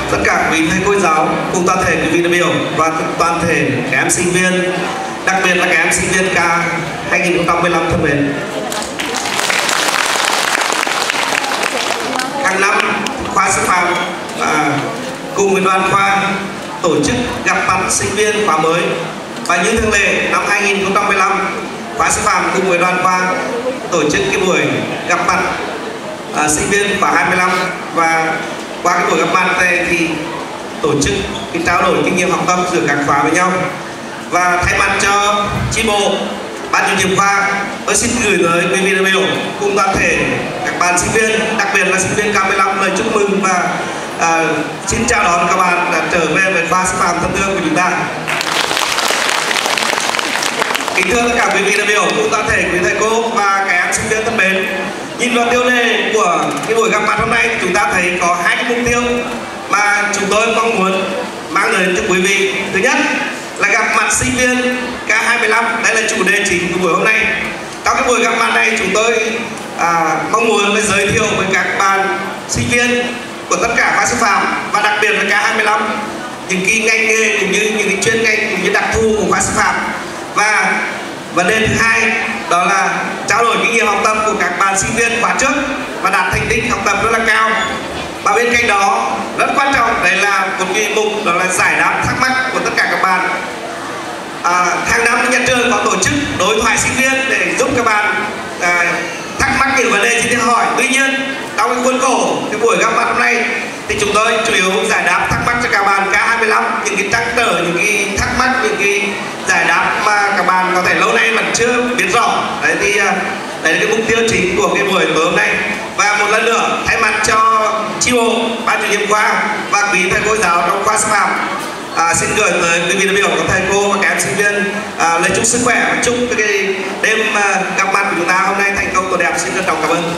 tất cả quý thầy cô giáo cùng toàn thể quý vị đại biểu và toàn thể các em sinh viên, đặc biệt là các em sinh viên K 2015 thân mến. Hàng năm khoa sư phạm cùng với đoàn khoa tổ chức gặp mặt sinh viên khóa mới, và như thường lệ năm 2015 khoa sư phạm cùng với đoàn khoa tổ chức cái buổi gặp mặt sinh viên khóa 25, và qua cái buổi gặp mặt này thì tổ chức cái trao đổi kinh nghiệm học tập giữa các khóa với nhau. Và thay mặt cho chi bộ, ban chủ nhiệm khoa, tôi xin gửi tới quý vị đại biểu cùng toàn thể các bạn sinh viên, đặc biệt là sinh viên K15 lời chúc mừng và xin chào đón các bạn đã trở về với khoa sư phạm thân thương của chúng ta. Kính thưa tất cả quý vị đại biểu cùng toàn thể quý thầy cô và các em sinh viên thân mến, nhìn vào tiêu đề của cái buổi gặp mặt hôm nay, chúng ta thấy có hai cái mục tiêu mà chúng tôi mong muốn mang đến cho quý vị. Thứ nhất là gặp mặt sinh viên K25, đây là chủ đề chính của buổi hôm nay. Trong cái buổi gặp mặt này chúng tôi mong muốn giới thiệu với các bạn sinh viên của tất cả khoa sư phạm và đặc biệt là K25 những cái ngành nghề cũng như những cái chuyên ngành cũng như đặc thù của khoa sư phạm. Và vấn đề thứ hai đó là trao đổi kinh nghiệm học tập của các bạn sinh viên khóa trước và đạt thành tích học tập rất là cao. Và bên cạnh đó rất quan trọng đấy là một cái mục đó là giải đáp thắc mắc của tất cả các bạn. Hàng năm nhà trường có tổ chức đối thoại sinh viên để giúp các bạn thắc mắc những vấn đề gì thì hỏi. Tuy nhiên trong cái khuôn khổ cái buổi gặp mặt hôm nay thì chúng tôi chủ yếu giải đáp thắc mắc cho các bạn K25 những cái trắc trở, những cái thắc mắc, những cái giải đáp mà các bạn có thể lâu nay vẫn chưa biết rõ. Đấy thì đấy là cái mục tiêu chính của cái buổi tối hôm nay. Và một lần nữa thay mặt cho chi bộ, ban chủ nhiệm khoa và quý thầy cô giáo trong khoa sư phạm, xin gửi tới quý vị đại biểu, các thầy cô và các em sinh viên lời chúc sức khỏe và chúc cái đêm gặp mặt của chúng ta hôm nay thành công tốt đẹp. Xin trân trọng cảm ơn.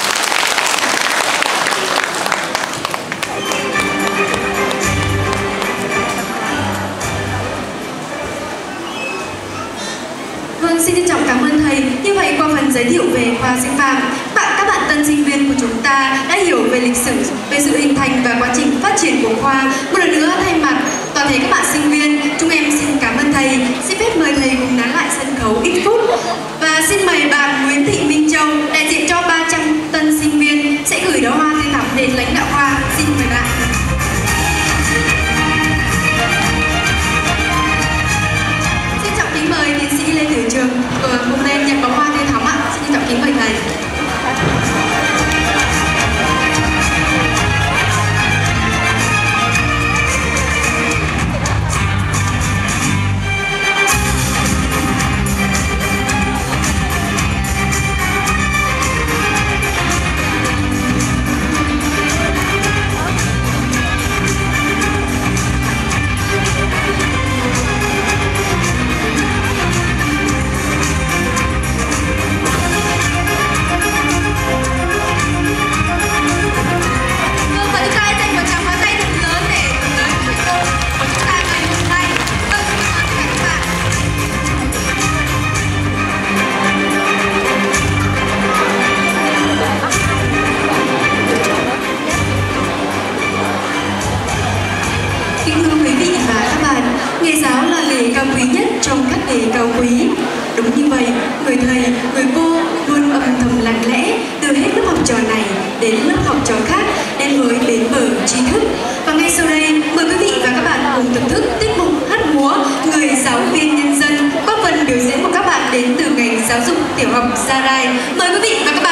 Vâng, xin trân trọng cảm ơn thầy. Như vậy qua phần giới thiệu về khoa sư phạm, các bạn tân sinh viên của chúng ta đã hiểu về lịch sử, về sự hình thành và quá trình phát triển của khoa. Một lần nữa thay mặt toàn thể các bạn sinh viên, chúng em xin cảm ơn thầy. Xin phép mời thầy cùng nán lại sân khấu ít phút. Và xin mời bạn Nguyễn Thị Minh Châu, đại diện cho 300 tân sinh viên sẽ gửi đóa hoa tươi thắm đến lãnh đạo khoa. Xin mời bạn. Xin trọng kính mời tiến sĩ Lê Tử Trường cùng lên nhận bó hoa tươi thắm ạ. Xin trọng kính mời thầy. Nghề giáo là nghề cao quý nhất trong các nghề cao quý. Đúng như vậy, người thầy, người cô luôn âm thầm lặng lẽ từ hết lớp học trò này đến lớp học trò khác đến với bến bờ tri thức. Và ngay sau đây, mời quý vị và các bạn cùng thưởng thức tiết mục hát múa Người giáo viên nhân dân qua phần biểu diễn của các bạn đến từ ngành giáo dục tiểu học Gia Rai. Mời quý vị và các bạn